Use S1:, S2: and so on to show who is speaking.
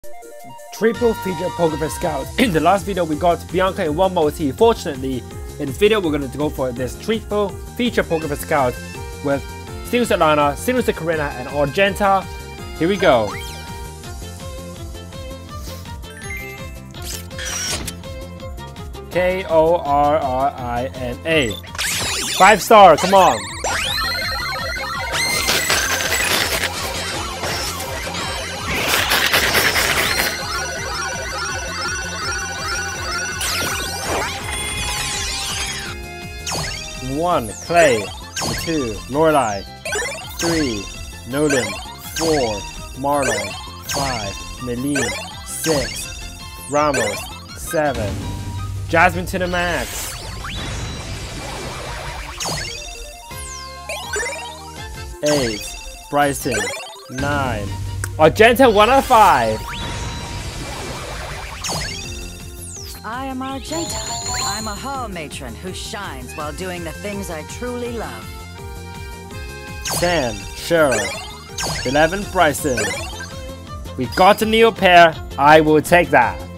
S1: Triple feature Poker Scout. In the last video we got Bianca in one multi. Fortunately, in this video we're going to go for this triple feature Poker Scout with Sinus Lana, Sinus Korrina, and Argenta. Here we go. Korrina. 5-star, come on. One, Clay. 2, Lorelai. 3, Nolan. 4, Marlon. 5, Meline. 6, Ramos. 7, Jasmine to the max. 8, Bryson. 9, Argenta 1 out of 5.
S2: I am Argenta. I'm a hall matron who shines while doing the things I truly love.
S1: 10, Cheryl. 11, Bryson. We got a new pair. I will take that.